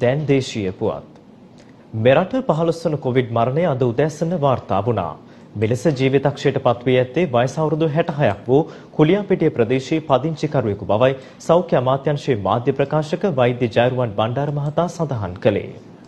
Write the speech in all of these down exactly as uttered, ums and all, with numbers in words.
දැන් දේශීය පුවත්. මෙරට පහළොස් වන කොවිඩ් මරණය අද උදෑසන වාර්තා වුණා. මෙලෙස ජීවිතක්ෂයට පත්වී ඇත්තේ වයස අවුරුදු හැටහයක් වූ කුලියාපිටිය ප්‍රදේශයේ පදිංචිකරුවෙකු බවයි සෞඛ්‍ය අමාත්‍යාංශයේ මාධ්‍ය ප්‍රකාශක වෛද්‍ය ජයරුවන් බණ්ඩාර මහතා සඳහන් කළේ.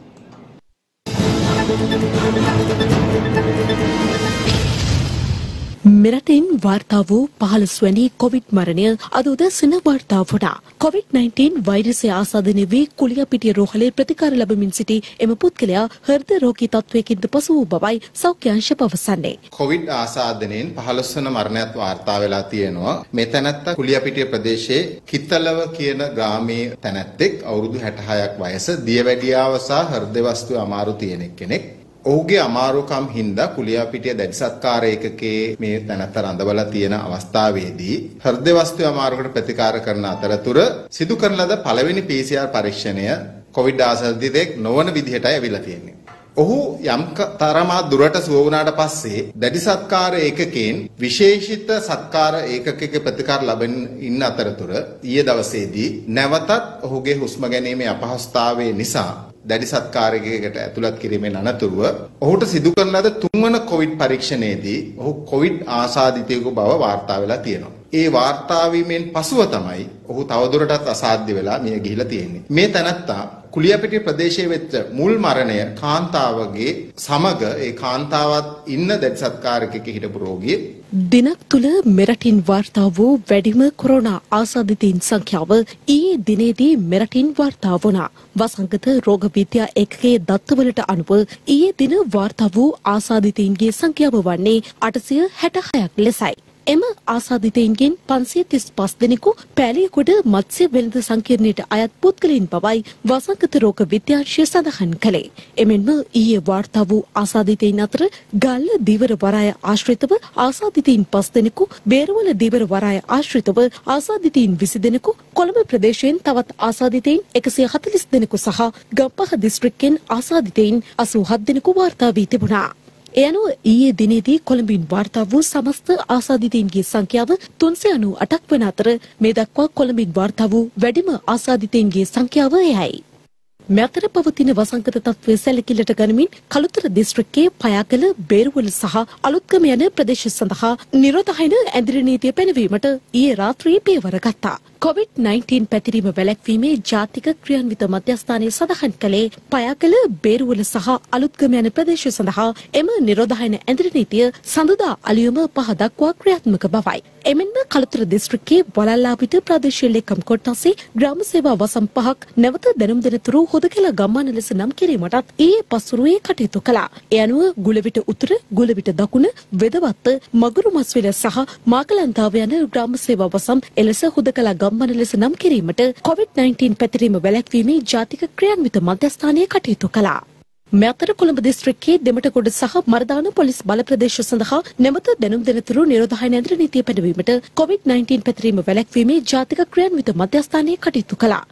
මෙරටින් වාර්තා වූ පහළොස් වැනි කොවිඩ් මරණය අද උදෑසන වාර්තා වුණා. කොවිඩ් නයින්ටීන් වෛරසය ආසාදනය වී කුලියාපිටිය රෝහලේ ප්‍රතිකාර ලැබමින් සිටි එම පුද්ගලයා හෘද රෝගී තත්වයකින්ද පසු වූ බවයි සෞඛ්‍ය අංශ පවසන්නේ. කොවිඩ් ආසාදනයෙන් පහළොස් වන මරණයක් වාර්තා වෙලා තියෙනවා. මේ තැනැත්තා කුලියාපිටිය ප්‍රදේශයේ කිත්තලව කියන ග්‍රාමයේ තැනැත්තෙක් අවුරුදු හැටහයක් වයස දියවැඩියාව සහ හෘද වස්තු අමාරු තියෙන කෙනෙක්. ඔහුගේ අමාරුකම් හින්දා කුලියාපිටිය දැඩි සත්කාර ඒකකයේ මේ තැනත්ත රඳවලා තියෙන අවස්ථාවේදී හෘද වස්තු අමාරුකට ප්‍රතිකාර කරන අතරතුර සිදු කරන ලද පළවෙනි පී සී ආර් පරීක්ෂණය කොවිඩ් ආසාදිතෙක් නොවන විදිහටයි ඇවිල්ලා තියෙන්නේ. ඔහු යම් තරමක් දුරට සුව වුණාට පස්සේ දැඩි සත්කාර ඒකකයෙන් විශේෂිත සත්කාර ඒකකයක ප්‍රතිකාර ලැබෙන ඉන්න අතරතුර ඊයේ දවසේදී නැවතත් ඔහුගේ හුස්ම ගැනීමේ අපහසුතාවය නිසා දැඩි සත්කාරයකට ඇතුළත් කිරීමෙන් අනතුරුව ඔහුට සිදු කරන ලද තුන්වන කොවිඩ් පරීක්ෂණයේදී ඔහු කොවිඩ් ආසාදිතයෙකු බව වාර්තා වෙලා තියෙනවා. ඒ වාර්තා වීමෙන් පසුව තමයි ඔහු තවදුරටත් අසාධ්‍ය වෙලා මිය ගිහිලා තියෙන්නේ. මේ තැනත්තා කුලියාපිටිය ප්‍රදේශයේ වෙච්ච මුල් මරණය කාන්තාවගේ සමග ඒ කාන්තාවත් ඉන්න දැඩි සත්කාරයක හිටපු රෝගියෙක්. දිනක් තුල මෙරටින් වාර්තා වූ වැඩිම කොරෝනා ආසාදිතයින් සංඛ්‍යාව ඊයේ දිනේදී මෙරටින් වාර්තා වුණා. වසංගත රෝග විද්‍යා ඒකකයේ දත්තවලට අනුව ඊයේ දින වාර්තා වූ ආසාදිතයින්ගේ සංඛ්‍යාව වන්නේ අටසිය හැටහයක් ලෙසයි. එම ආසාදිතයින්ගෙන් පන්සිය තිස් පහ දෙනෙකු පෑලියගොඩ මත්ස්‍ය වෙළඳ සංකීර්ණයට අයත් පුද්ගලයන් බවයි වසංගත රෝග විද්‍යාංශය සඳහන් කළේ. එමෙන්ම ඊයේ වාර්තා වූ ආසාදිතයින් අතර ගල්ල දීවර වරාය ආශ්‍රිතව ආසාදිතයින් පහ දෙනෙකු, බේරවල දීවර වරාය ආශ්‍රිතව ආසාදිතයින් විසි දෙනෙකු, කොළඹ ප්‍රදේශයෙන් තවත් ආසාදිතයින් එකසිය හතළිස් දෙනෙකු සහ ගම්පහ දිස්ත්‍රික්කයෙන් ආසාදිතයින් අසූ හත් දෙනෙකු වාර්තා වී තිබුණා. ඒ අනුව ඊයේ දිනේදී කොළඹින් වාර්තා වූ සමස්ත ආසාදිතයින්ගේ සංඛ්‍යාව තුන්සිය අනූ අටක් වන අතර මේ දක්වා කොළඹින් වාර්තා වූ වැඩිම ආසාදිතයින්ගේ සංඛ්‍යාව එයයි. මෙතර පවතින වසංගත තත්ත්වය සැලකිල්ලට ගනිමින් කළුතර දිස්ත්‍රික්කයේ පයාගල, බේරුවල සහ අලුත්ගම යන ප්‍රදේශ සඳහා නිරෝධායන ඇඳිරි නීතිය පැනවීමට ඊයේ රාත්‍රියේ පියවර ගත්තා. කොවිඩ් නයින්ටීන් පැතිරීම වැළැක්වීමේ ජාතික ක්‍රියාන්විත මධ්‍යස්ථානයේ සඳහන් කළේ පයාගල, බේරුවල සහ අලුත්ගම යන ප්‍රදේශ සඳහා එම නිරෝධායන ඇඳිරි නීතිය සඳුදා අලියම පහ දක්වා ක්‍රියාත්මක බවයි. එමෙන්ම කළුතර දිස්ත්‍රික්කයේ වලල්ලාපිට ප්‍රදේශීය ලේකම් කොට්ටාසේ ග්‍රාම සේවා වසම් පහක් නැවත දැනුම් දෙනතුරු හොදකලා ගම්මාන ලෙස නම් කිරීමටත් ඊයේ පස්වරුවේ කටයුතු කළා. ඒ අනුව ගුලවිට උතුර, ගුලවිට දකුණ, වෙදවත්ත, මගුරු මස්විල සහ මාකලන්තාව යන ග්‍රාම සේවා වසම් එලෙස හොදකලා ගම්මාන ලෙස නම් කිරීමට කොවිඩ් නයින්ටීන් පැතිරීම වැළැක්වීමේ ජාතික ක්‍රියාන්විත මධ්‍යස්ථානයේ කටයුතු කළා. මෙතර කොළඹ දිස්ත්‍රික්කයේ දෙමටගොඩ සහ මර්දාන පොලිස් බල ප්‍රදේශ සඳහා නැවත දැනුම් දෙනතුරු නිරෝධායන ඇඳිරි නීතිය පැනවීමට කොවිඩ් නයින්ටීන් පැතිරීම වැළැක්වීමේ ජාතික ක්‍රියාන්විත මධ්‍යස්ථානයේ කටයුතු කළා.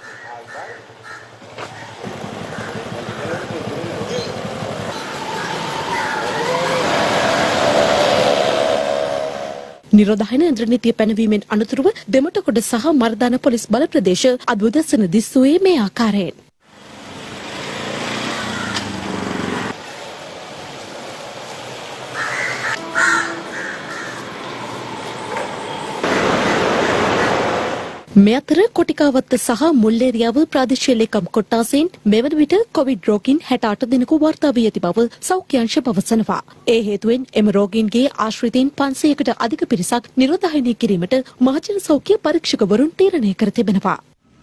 නිරෝධායන ඇඳිරි නීතිය පැනවීමෙන් අනතුරුව දෙමටගොඩ සහ මර්දාන පොලිස් බල ප්‍රදේශ අද උදැසන දිස්වුවේ මේ ආකාරයෙන්. මේ අතර කොටිකාවත්ත සහ මුල්ලේරියාව ප්‍රාදේශීය ලේකම් කොට්ටාසෙන් මෙවන විට කොවිඩ් රෝගීන් හැට අට දෙනෙකු වාර්තා වී ඇති බව සෞඛ්‍ය අංශ පවසනවා. ඒ හේතුවෙන් එම රෝගීන්ගේ ආශ්‍රිතයින් පන්සියයකට අධික පිරිසක් නිරෝධායනය කිරීමට මහජන සෞඛ්‍ය පරීක්ෂකවරුන් තීරණය කර තිබෙනවා.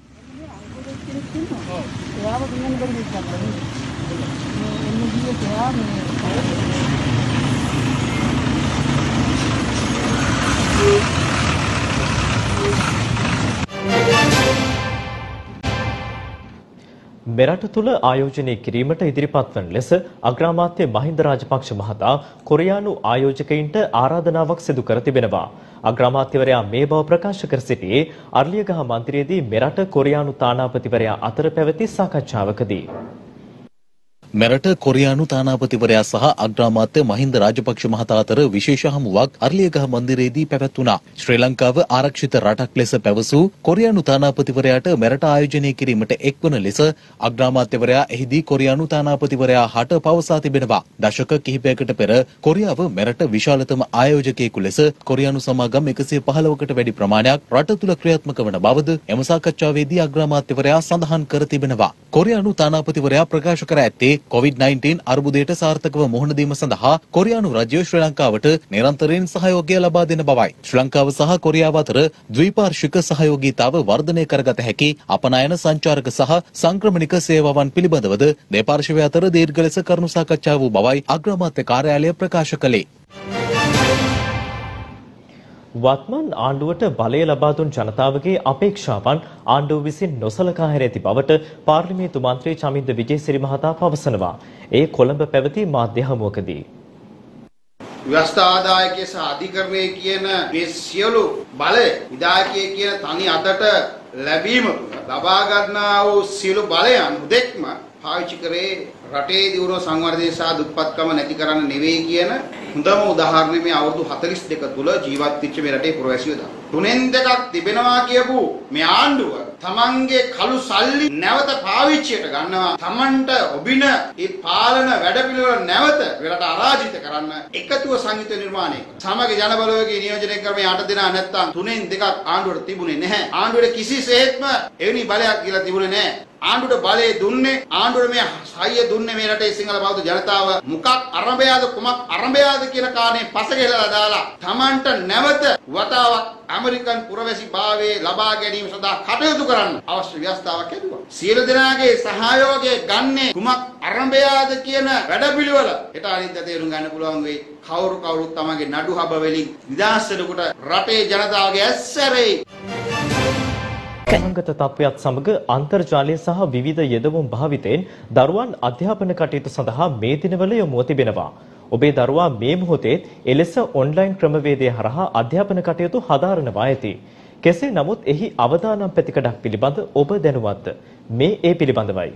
මෙරට තුළ ආයෝජනය කිරීමට ඉදිරිපත් වන ලෙස අග්‍රාමාත්‍ය මහින්ද රාජපක්ෂ මහතා කොරියානු ආයෝජකයින්ට ආරාධනාවක් සිදු කර තිබෙනවා. අග්‍රාමාත්‍යවරයා මේ බව ප්‍රකාශ කර සිටියේ අර්ලියගහ මන්දිරයේදී මෙරට කොරියානු තානාපතිවරයා අතර පැවති සාකච්ඡාවකදී. මෙරට කොරියානු තානාපතිවරයා සහ අග්‍රාමාත්‍ය මහින්ද රාජපක්ෂ මහතා අතර විශේෂ හමුවක් අර්ලියගහ මන්දිරයේදී පැවැත්වුණා. ශ්‍රී ලංකාව ආරක්ෂිත රටක් ලෙස පැවසූ කොරියානු තානාපතිවරයාට මෙරට ආයෝජනය කිරීමට එක්වන ලෙස අග්‍රාමාත්‍යවරයා එහිදී කොරියානු තානාපතිවරයා හට පවසා තිබෙනවා. දශක කිහිපයකට පෙර කොරියාව මෙරට විශාලතම ආයෝජකයෙකු ලෙස කොරියානු සමාගම් එකසිය පහළවකට වැඩි ප්‍රමාණයක් රට තුළ ක්‍රියාත්මක වන බවද එම සාකච්ඡාවේදී අග්‍රාමාත්‍යවරයා සඳහන් කර තිබෙනවා. කොරියානු තානාපතිවරයා ප්‍රකාශ කර ඇත්තේ කොවිඩ් නයින්ටීන් අර්බුදයට සාර්ථකව මුහුණ දීම සඳහා කොරියානු රජය ශ්‍රී ලංකාවට නිරන්තරයෙන් සහයෝගය ලබා දෙන බවයි. ශ්‍රී ලංකාව සහ කොරියාව අතර ද්විපාර්ශ්වික සහයෝගීතාව වර්ධනය කරගත හැකි අපනයන සංචාරක සහ සංක්‍රමණික සේවාවන් පිළිබඳවද දෙපාර්ශ්වය අතර දීර්ඝ ලෙස කරුණු සාකච්ඡා වූ බවයි අග්‍රාමාත්‍ය කාර්යාලය ප්‍රකාශ කළේ. වත්මන් ආණ්ඩුවට බලය ලබා දුන් ජනතාවගේ අපේක්ෂාවන් ආණ්ඩුව විසින් නොසලකා හැර ඇති බවට පාර්ලිමේන්තු මන්ත්‍රී චමින්ද විජේසිරි මහතා පවසනවා. ඒ කොළඹ පැවති මාධ්‍ය හමුවකදී ව්‍යවස්ථා ආදායකයේ සහ අධිකරණයේ කියන මේ සියලු බලය විධායකයේ කියන තනි අතට ලැබීම ලබා ගන්නා වූ සියලු බලයන් දෙක්ම පාවිච්චි කරේ රටේ දියුණුව සංවර්ධනය සහ දුප්පත්කම නැති කරන්න නෙවෙයි කියන හොඳම උදාහරණය මේ අවුරුදු හතළිස් දෙක තුල ජීවත් වෙච්ච මේ රටේ පුරවැසියෝ දා. තුනෙන් දෙකක් තිබෙනවා කියපු මේ ආණ්ඩුව තමන්ගේ කළු සල්ලි නැවත පාවිච්චියට ගන්නවා. තමන්ට ඔබින මේ පාලන වැඩපිළිවෙල නැවත වෙලට අරාජිත කරන්න එකතුව සංයුත නිර්මාණය කරනවා. සමග ජනබලවේගයේ නියෝජනය කරන මේ අට දෙනා නැත්තම් තුනෙන් දෙකක් ආණ්ඩුවට තිබුණේ නැහැ. ආණ්ඩුවට කිසිසේත්ම එවැනි බලයක් කියලා තිබුණේ නැහැ. ආණ්ඩුවට බලය දුන්නේ ආණ්ඩුවට මේ සහාය දුන්නේ මේ රටේ සිංහල බෞද්ධ ජනතාව මොකක් අරඹයාද කුමක් අරඹයාද කියන කාරණේ පසගෙලලා දාලා Tamanට නැවත වතාවක් ඇමරිකන් පුරවැසි භාවයේ ලබා ගැනීම සඳහා කටයුතු කරන්න අවශ්‍ය ව්‍යවස්ථාවක් ඇදුවා. සියලු දෙනාගේ සහයෝගය ගන්නේ කුමක් අරඹයාද කියන වැඩපිළිවෙල හෙට අනිද්දා තේරුම් ගන්න පුළුවන් වෙයි. කවුරු කවුරුත් තමන්ගේ නඩු හබ වලින් නිදහස් වෙනකොට රටේ ජනතාවගේ ඇස්සරේ සංගත තත්ත්වයක් සමග අන්තර්ජාලය සහ විවිධ යෙදවුම් භාවිතයෙන් දරුවන් අධ්‍යාපන කටයුතු සඳහා මේ දිනවල යොමුව තිබෙනවා. ඔබේ දරුවා මේ මොහොතේ එලෙස ඔන්ලයින් ක්‍රමවේදය හරහා අධ්‍යාපන කටයුතු හදාරනවා ඇති. කෙසේ නමුත් එහි අවදානම් පැතිකඩක් පිළිබඳ ඔබ දැනුවත්ද? මේ ඒ පිළිබඳවයි.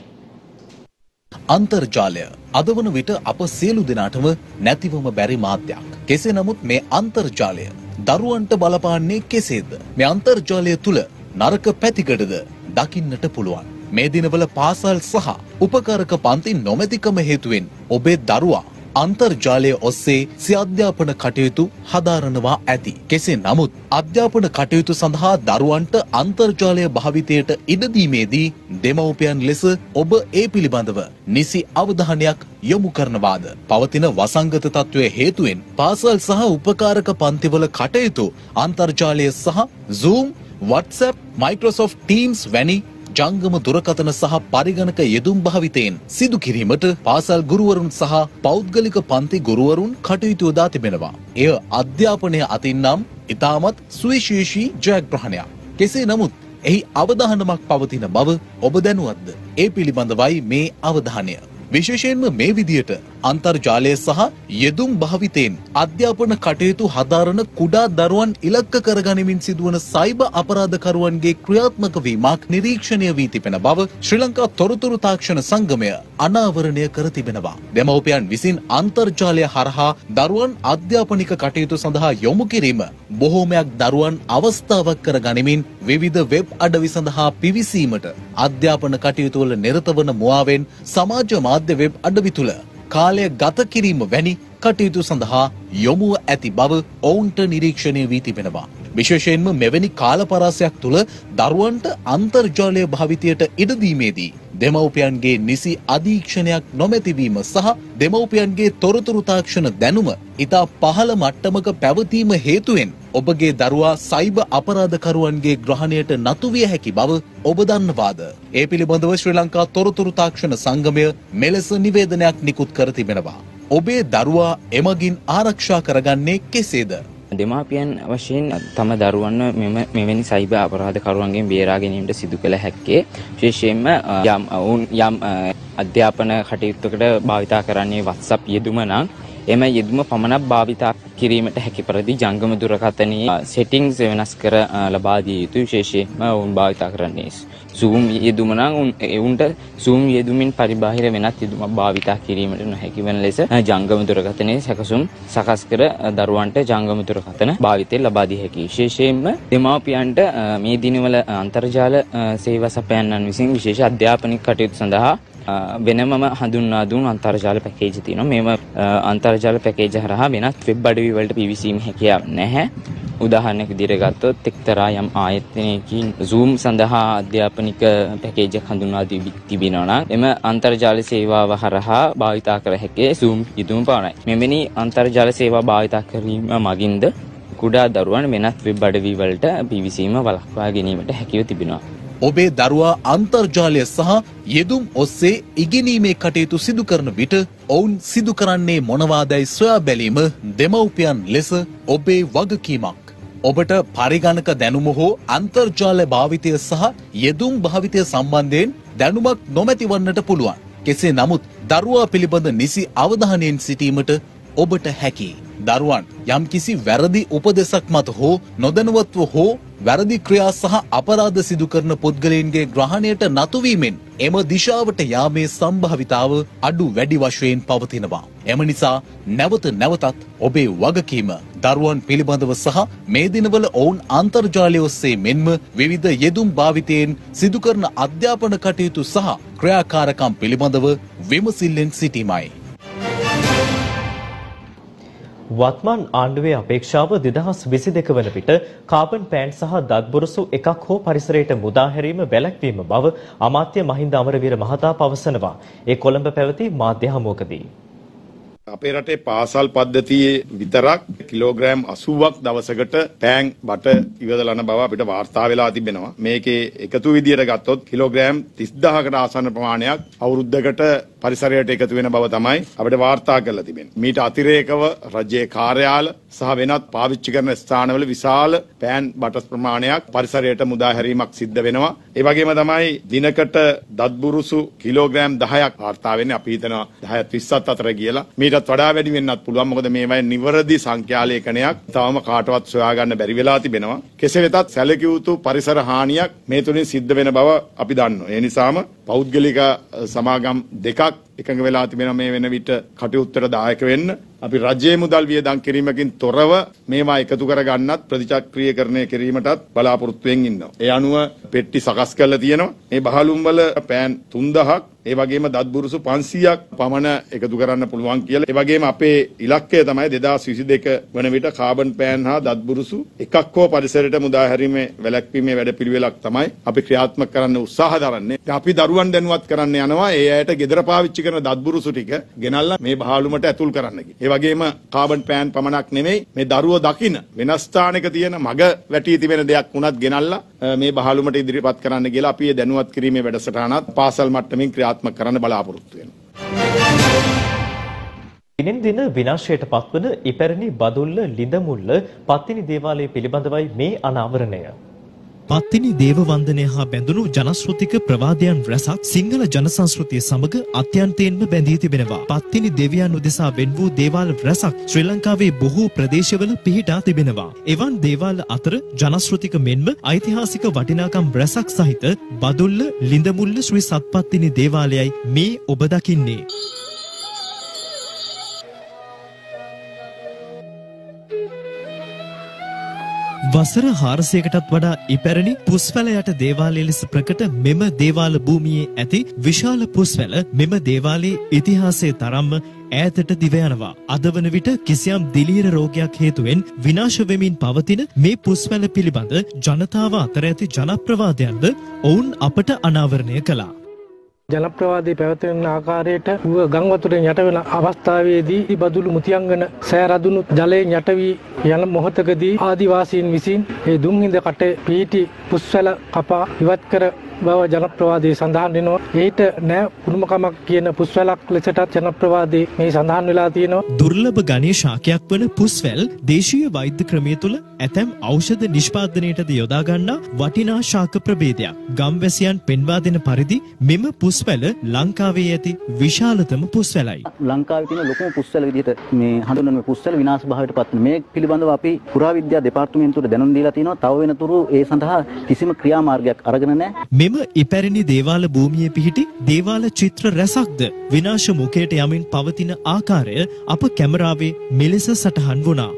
අන්තර්ජාලය අද වන විට අප සියලු දෙනාටම නැතිවම බැරි මාධ්‍යයක්. කෙසේ නමුත් මේ අන්තර්ජාලය දරුවන්ට බලපාන්නේ කෙසේද? මේ අන්තර්ජාලය තුල නරක පැතිකඩද දකින්නට පුළුවන්. මේ දිනවල පාසල් සහ උපකාරක පන්ති නොමැතිකම හේතුවෙන් ඔබේ දරුවා අන්තර්ජාලය ඔස්සේ සිය අධ්‍යාපන කටයුතු හදාරනවා ඇති. කෙසේ නමුත් අධ්‍යාපන කටයුතු සඳහා දරුවන්ට අන්තර්ජාලය භාවිතයට ඉඩ දීමේදී දෙමව්පියන් ලෙස ඔබ ඒ පිළිබඳව නිසි අවධානයක් යොමු කරනවාද? පවතින වසංගත තත්ත්වයේ හේතුවෙන් පාසල් සහ උපකාරක පන්තිවල කටයුතු අන්තර්ජාලය සහ Zoom, WhatsApp, Microsoft Teams වැනි ජංගම දුරකථන සහ පරිගණක යෙදුම් භාවිතයෙන් සිදු කිරීමට පාසල් ගුරුවරුන් සහ පෞද්ගලික පන්ති ගුරුවරුන් කටයුතු යොදා තිබෙනවා. එය අධ්‍යාපනය අතින් නම් ඉතාමත් සුවිශේෂී ජයග්‍රහණයක්. කෙසේ නමුත් එහි අවධානමක් පවතින බව ඔබ දැනුවත්ද? ඒ පිළිබඳවයි මේ අවධානය. විශේෂයෙන්ම මේ විදියට අන්තර්ජාලය සහ යෙදුම් භාවිතයෙන් අධ්‍යාපන කටයුතු හදාරන කුඩා දරුවන් ඉලක්ක කරගනිමින් සිදුවන සයිබර් අපරාධකරුවන්ගේ ක්‍රියාත්මක වීමක් නිරීක්ෂණය වී තිබෙන බව ශ්‍රී ලංකා තොරතුරු තාක්ෂණ සංගමය අනාවරණය කර තිබෙනවා. දෙමව්පියන් විසින් අන්තර්ජාලය හරහා දරුවන් අධ්‍යාපනික කටයුතු සඳහා යොමු කිරීම බොහෝමයක් දරුවන් අවස්ථාවක් කරගනිමින් විවිධ වෙබ් අඩවි සඳහා පිවිසීමට අධ්‍යාපන කටයුතු වල නිරත වන මුවාවෙන් සමාජ මාධ්‍ය වෙබ් අඩවි තුල කාලය ගත කිරීම වැනි කටයුතු සඳහා යොමුව ඇති බව ඔවුන්ට නිරීක්ෂණය වී තිබෙනවා. විශේෂයෙන්ම මෙවැනි කාලපරාසයක් තුල දරුවන්ට අන්තර්ජාලය භාවිතයට ඉඩ දීමේදී දෙමව්පියන්ගේ නිසි අධීක්ෂණයක් නොමැතිවීම සහ දෙමව්පියන්ගේ තොරතුරු තාක්ෂණ දැනුම ඉතා පහළ මට්ටමක පැවතීම හේතුවෙන් ඔබගේ දරුවා සයිබර් අපරාධකරුවන්ගේ ග්‍රහණයට නතු විය හැකි බව ඔබ දන්නවාද? ඒ පිළිබඳව ශ්‍රී ලංකා තොරතුරු තාක්ෂණ සංගමය මෙලෙස නිවේදනයක් නිකුත් කර තිබෙනවා. ඔබේ දරුවා එමගින් ආරක්ෂා කරගන්නේ කෙසේද? දෙමාපියන් වශයෙන් තම දරුවන්ව මෙම මෙවැනි සයිබර් අපරාධකරුවන්ගෙන් බේරා ගැනීමට සිදු කළ හැක්කේ විශේෂයෙන්ම යම් ඔවුන් යම් අධ්‍යාපන කටයුත්තකට භාවිතා කරන්නේ WhatsApp යෙදුම නම් එම යෙදුම පමණක් භාවිතා කිරීමට හැකි පරිදි ජංගම දුරකථනයේ සෙටින්ග්ස් වෙනස් කර ලබා දිය යුතුයි. විශේෂයෙන්ම උන් භාවිත කරන්නේ Zoom යෙදුම නම් උන්ට Zoom යෙදුමින් පරිබාහිර වෙනත් යෙදුමක් භාවිත කිරීමට නොහැකි වන ලෙස ජංගම දුරකථනයේ සැකසුම් සකස් කර දරුවන්ට ජංගම දුරකථන භාවිතය ලබා දිය හැකියි. විශේෂයෙන්ම දෙමාපියන්ට මේ දිනවල අන්තර්ජාල සේවා සපයන්නන් විසින් විශේෂ අධ්‍යාපනික කටයුතු සඳහා වෙනමම හඳුන්වා දුන් අන්තර්ජාල පැකේජ් තියෙනවා. මේව අන්තර්ජාල පැකේජ් හරහා වෙනත් වෙබ් අඩවි වලට පිවිසීම හැකියාවක් නැහැ. උදාහරණයක් විදිහට ගත්තොත් එක්තරා යම් ආයතනයකින් Zoom සඳහා අධ්‍යාපනික පැකේජ් එක හඳුන්වා දී තිබෙනවා නම් එම අන්තර්ජාල සේවාව හරහා භාවිත කර හැකි Zoom යෙදුම පමණයි. මෙවැනි අන්තර්ජාල සේවා භාවිත කිරීම මගින්ද කුඩා දරුවන් වෙනත් වෙබ් අඩවි වලට පිවිසීම වළක්වා ගැනීමට හැකියාව තිබෙනවා. ඔබේ දරුවා අන්තර්ජාලය සහ යෙදුම් ඔස්සේ ඉගෙනීමේ කටයුතු සිදු කරන විට ඔවුන් සිදු කරන්නේ මොනවාදයි සොයා බැලීම දෙමව්පියන් ලෙස ඔබේ වගකීමක්. ඔබට පරිගණක දැනුම හෝ අන්තර්ජාල භාවිතය සහ යෙදුම් භාවිතය සම්බන්ධයෙන් දැනුමක් නොමැති වන්නට පුළුවන්. කෙසේ නමුත් දරුවා පිළිබඳ නිසි අවධානයෙන් සිටීමට ඔබට හැකි. දරුවන් යම්කිසි වැරදි උපදෙසක් මත හෝ නොදැනුවත්ව හෝ වැරදි ක්‍රියා සහ අපරාධ සිදු කරන පුද්ගලයන්ගේ ග්‍රහණයට නතුවීමෙන් එම දිශාවට යාමේ සම්භාවිතාව අඩු වැඩි වශයෙන් පවතිනවා. එම නිසා නැවත නැවතත් ඔබේ වගකීම දරුවන් පිළිබඳව සහ මේ දිනවල ඔවුන් අන්තර්ජාලය ඔස්සේ මෙන්ම විවිධ යෙදුම් භාවිතයෙන් සිදු කරන අධ්‍යාපන කටයුතු සහ ක්‍රියාකාරකම් පිළිබඳව විමසිල්ලෙන් සිටීමයි. වත්මන් ආණ්ඩුවේ අපේක්ෂාව දෙදහස් විසි දෙක වන විට කාබන් පෑන් සහ දත්බුරුසු එකක් හෝ පරිසරයට මුදා හැරීම වැළැක්වීම බව අමාත්‍ය මහින්ද අමරවීර මහතා පවසනවා. ඒ කොළඹ පැවති මාධ්‍ය හමුවකදී අපේ රටේ පාසල් පද්ධතියේ විතරක් කිලෝග්‍රෑම් අසූවක් දවසකට පෑන් බට ඉවදලා යන බව අපිට වාර්තා වෙලා තිබෙනවා. මේකේ එකතු විදියට ගත්තොත් කිලෝග්‍රෑම් තිස් දහසකට ආසන්න ප්‍රමාණයක් අවුරුද්දකට පරිසරයට එකතු වෙන බව තමයි අපිට වාර්තා කරලා තිබෙන්නේ. මීට අතිරේකව රජයේ කාර්යාල සහ වෙනත් පාවිච්චි කරන ස්ථානවල විශාල පෑන් බට ප්‍රමාණයක් පරිසරයට මුදා හැරීමක් සිද්ධ වෙනවා. ඒ වගේම තමයි දිනකට දත්බුරුසු කිලෝග්‍රෑම් දහයක් වාර්තා වෙන්නේ. අපි හිතනවා දහයත් විස්සත් අතර කියලා. මීටත් වඩා වැඩි වෙන්නත් පුළුවන්. මොකද මේවයි නිවැරදි සංඛ්‍යාලේඛනයක් තවම කාටවත් සොයා ගන්න බැරි වෙලා තිබෙනවා. කෙසේ වෙතත් සැලකිය යුතු පරිසර හානියක් මේ තුලින් සිද්ධ වෙන බව අපි දන්නවා. ඒ නිසාම පෞද්ගලික සමාගම් දෙකක් එකඟ වෙලා තිබෙනවා මේ වෙන විට කටයුත්තට දායක වෙන්න. අපි රජයේ මුදල් වියදම් කිරීමකින් තොරව මේවා එකතු කර ගන්නත් ප්‍රතිචක්‍රීයකරණය කිරීමටත් බලාපොරොත්තු වෙමින් ඉන්නවා. ඒ අනුව පෙට්ටි සකස් කරලා තියෙනවා. මේ බහලුම් වල පෑන් තුන්දහක් ඒ වගේම දත්බුරුසු පන්සීයක් පමණ එකතු කරන්න පුළුවන් කියලා. ඒ වගේම අපේ ඉලක්කය තමයි දෙදහස් විසි දෙක වන විට කාබන් පෑන් හා දත්බුරුසු එකක් හෝ පරිසරයට මුදා හැරීමේ වැළැක්වීමේ වැඩපිළිවෙලක් තමයි අපි ක්‍රියාත්මක කරන්න උත්සාහ දරන්නේ. අපි දරුවන් දැනුවත් කරන්න යනවා ඒ අයට ගෙදර පාවිච්චි කරන දත්බුරුසු ටික ගෙනල්ලා මේ බහලුමට ඇතුල් කරන්න කියලා. ඒ වගේම කාබන් පෑන් පමණක් නෙමෙයි මේ දරුවෝ දකින වෙනස් ස්ථානයක තියෙන මග වැටී තිබෙන දෙයක් වුණත් ගෙනල්ලා මේ බහලුමට ඉදිරිපත් කරන්න කියලා අපි දැනුවත් කිරීමේ වැඩසටහනත් පාසල් මට්ටමින් ක්‍රියාත්මක කරන්න බලාපොරොත්තු වෙනවා. දිනෙන් දින විනාශයට පත්වන ඉපැරණි බදුල්ල ලිඳමුල්ල පත්තිනි දේවාලය පිළිබඳවයි මේ අනාවරණය. පත්තිනි දේව වන්දනය හා බැඳුණු ජනශ්‍රුතික ප්‍රවාදයන් රැසක් සිංහල ජන සංස්කෘතිය සමග අත්‍යන්තයෙන්ම බැඳී තිබෙනවා. පත්තිනි දෙවියන් උදෙසා වෙන් වූ දේවාල රැසක් ශ්‍රී ලංකාවේ බොහෝ ප්‍රදේශවල පිහිටා තිබෙනවා. එවන් දේවාල අතර ජනශ්‍රුතික මෙන්ම ඓතිහාසික වටිනාකම් රැසක් සහිත බදුල්ල ලිඳමුල්ල ශ්‍රී සත්පත්තිනි දේවාලයයි මේ ඔබ දකින්නේ. වසර හාරසියකටත් වඩා ඉපැරණි පුස්වැල යට දේවාලය ලෙස ප්‍රකට මෙම දේවාල භූමියේ ඇති විශාල පුස්වැල මෙම දේවාලයේ ඉතිහාසයේ තරම්ම ඈතට දිව යනවා. අද වන විට කිසියම් දිලීර රෝගයක් හේතුවෙන් විනාශ වෙමින් පවතින මේ පුස්වැල පිළිබඳ ජනතාව අතර ඇති ජනප්‍රවාදයන්ද ඔවුන් අපට අනාවරණය කළා. ජනප්‍රවාදී පැවැත්වෙන ආකාරයට ගම් වතුරෙන් යට වෙන අවස්ථාවේදී බදුළු මුතියංගන සෑරදුණු ජලයෙන් යට වී යන මොහොතකදී ආදිවාසීන් විසින් ඒ දුම්හිඳ කටේ පිහිටි පුස්වැල කපා ඉවත් කර බව ජනප්‍රවාදයේ සඳහන් වෙනවා. ඒට නෑ පුදුමකමක් කියන පුස්වැලක් ලෙසටත් ජනප්‍රවාදයේ මේ සඳහන් වෙලා තියෙනවා. දුර්ලභ ගණයේ ශාකයක් වන පුස්වැල් දේශීය වෛද්‍ය ක්‍රමය තුළ ඇතැම් ඖෂධ නිෂ්පාදනයටද යොදා ගන්නා වටිනා ශාක ප්‍රභේදයක්. ගම්වැසියන් පෙන්වා දෙන පරිදි මෙම පුස්වැල ලංකාවේ ඇති විශාලතම පුස්වැලයි. ලංකාවේ තියෙන ලොකුම පුස්වැල විදිහට මේ හඳුන්වන මේ පුස්වැල විනාශ භාවයට පත් වෙන මේ පිළිබඳව අපි පුරාවිද්‍යා දෙපාර්තමේන්තුවට දැනුම් දීලා තිනවා. තව වෙනතුරු ඒ සඳහා කිසිම ක්‍රියාමාර්ගයක් අරගෙන නැහැ. මෙම ඉපැරණි දේවාල භූමියේ පිහිටි දේවාල චිත්‍ර රැසක්ද විනාශ මුඛයට යමින් පවතින ආකාරය අප කැමරාවේ මෙලෙස සටහන් වුණා.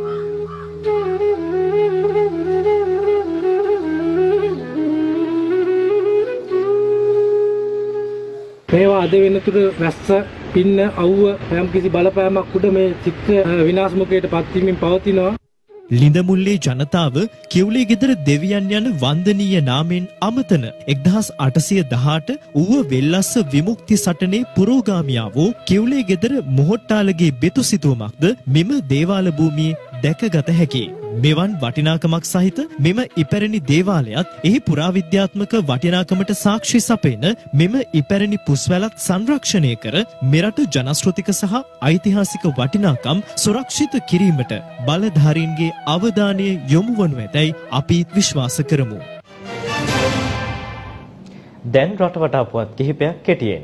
මේවා අද වෙනතුරු වැස්ස පින්න අවුව යම් කිසි බලපෑමක් උඩ මේ චිත්‍ර විනාශ මුඛයට පත්වීමෙන් පවතිනවා. ලිඳමුල්ලේ ජනතාව කිව්ලේ ගෙදර දෙවියන් යන වන්දනීය නාමයෙන් අමතන එක්දහස් අටසිය දහඅට ඌව වෙල්ලස්ස විමුක්ති සටනේ පුරෝගාමියා වූ කිව්ලේ ගෙදර මොහොට්ටාලගේ බෙතු සිතුවමක්ද මෙම දේවාල භූමියේ දැකගත හැකියි. මෙවන් වටිනාකමක් සහිත මෙම ඉපැරණි දේවාලයත් එහි පුරාවිද්‍යාත්මක වටිනාකමට සාක්ෂි සපයන මෙම ඉපැරණි පුස්වැලත් සංරක්ෂණය කර මෙරට ජනශ්‍රුතික සහ ඓතිහාසික වටිනාකම් සුරක්ෂිත කිරීමට බලධාරීන්ගේ අවධානය යොමු වනු ඇතැයි අපි විශ්වාස කරමු. දැන් රටවටා පුවත් කිහිපයක් කෙටියෙන්.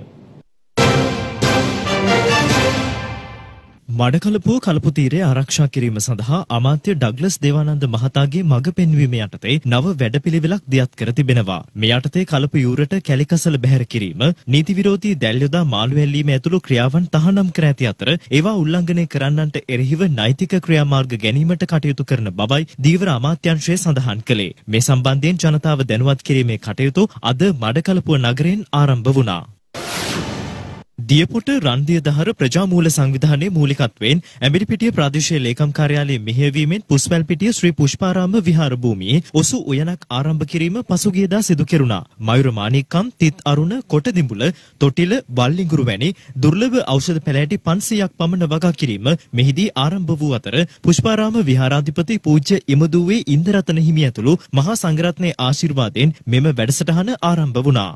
මඩකලපුව කලපු තීරය ආරක්ෂා කිරීම සඳහා අමාත්‍ය ඩග්ලස් දේවානන්ද මහතාගේ මඟ පෙන්වීම යටතේ නව වැඩපිළිවෙලක් දියත් කර තිබෙනවා. මේ යටතේ කලපු යූරට කැලිකසල බැහැර කිරීම, නීති විරෝධී දැල් යොදා මාළු ඇල්ලීම ඇතුළු ක්‍රියාවන් තහනම් කර ඇති අතර ඒවා උල්ලංඝනය කරන්නන්ට එරෙහිව නෛතික ක්‍රියාමාර්ග ගැනීමට කටයුතු කරන බවයි දීවර අමාත්‍යාංශය සඳහන් කළේ. මේ සම්බන්ධයෙන් ජනතාව දැනුවත් කිරීමේ කටයුතු අද මඩකලපුව නගරයෙන් ආරම්භ වුණා. දියපොට රන්දිය දහර ප්‍රජාමූල සංවිධානයේ මූලිකත්වයෙන් ඇඹිලිපිටිය ප්‍රාදේශීය ලේකම් කාර්යාලයේ මෙහෙයවීමෙන් පුස්වැල්පිටිය ශ්‍රී පුෂ්පාරාම විහාර භූමියේ ඔසු උයනක් ආරම්භ කිරීම පසුගියදා සිදු කෙරුණා. මයුර මාණික්කම්, තිත් අරුණ, කොටදිඹුල, තොටිල, වල්ලිඟුරු වැනි දුර්ලභ ඖෂධ පැලෑටි පන්සීයක් පමණ වගා කිරීම මෙහිදී ආරම්භ වූ අතර පුෂ්පාරාම විහාරාධිපති පූජ්‍ය ඉමදුවේ ඉන්දරතන හිමි ඇතුළු මහා සංඝරත්නයේ ආශිර්වාදයෙන් මෙම වැඩසටහන ආරම්භ වුණා.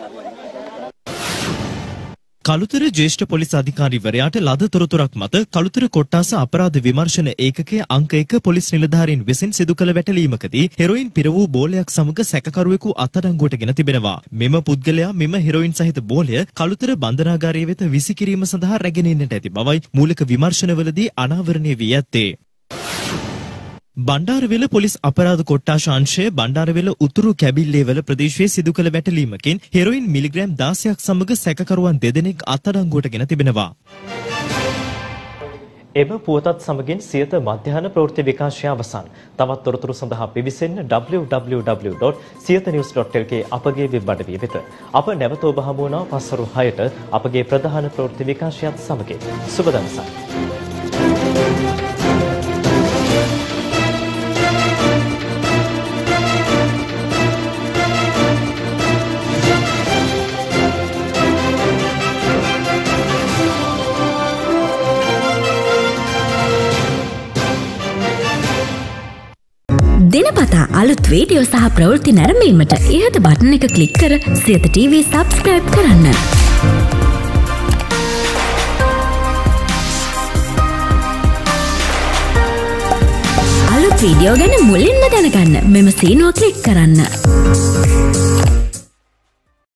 කළුතර ජ්‍යෙෂ්ඨ පොලිස් අධිකාරිවරයාට ලද තොරතුරක් මත කළුතර කොට්ටාස අපරාධ විමර්ශන ඒකකයේ අංක එක පොලිස් නිලධාරීන් විසින් සිදු කළ වැටලීමකදී හෙරොයින් පිර වූ බෝලයක් සමග සැකකරුවෙකු අත්අඩංගුවට ගෙන තිබෙනවා. මෙම පුද්ගලයා මෙම හෙරොයින් සහිත බෝලය කළුතර බන්ධනාගාරය වෙත විසිකිරීම සඳහා රැගෙන එන්නට ඇති බවයි මූලික විමර්ශනවලදී අනාවරණය වී ඇත්තේ. බණ්ඩාරවෙල පොලිස් අපරාධ කොට්ටාශ අංශය බණ්ඩාරවෙල උතුරු කැබිල්ලේවල ප්‍රදේශයේ සිදු කළ වැටලීමකින් හෙරොයින් මිලිග්‍රෑම් දාසයක් සමග සැකකරුවන් දෙදෙනෙක් අත්අඩංගුවට ගෙන තිබෙනවා. එම පුවතත් සමගින් සියත මධ්‍යහන ප්‍රවෘත්ති විකාශය අවසන්. තවත් තොරතුරු සඳහා පිවිසෙන්න w w w dot siyatha news dot l k අපගේ වෙබ් අඩවිය වෙත. අප නැවත ඔබ හමු වන පස්වරු හයට අපගේ ප්‍රධාන ප්‍රවෘත්ති විකාශයත් සමගින්. සුබ දවසක්. දිනපතා අලුත් වීඩියෝ සහ ප්‍රවෘත්ති නැරඹීමට ඉහත බටන් එක ක්ලික් කර සියත ටීවී සබ්ස්ක්‍රයිබ් කරන්න. අලුත් වීඩියෝ ගැන මුලින්ම දැනගන්න මෙම සීනුව ක්ලික් කරන්න.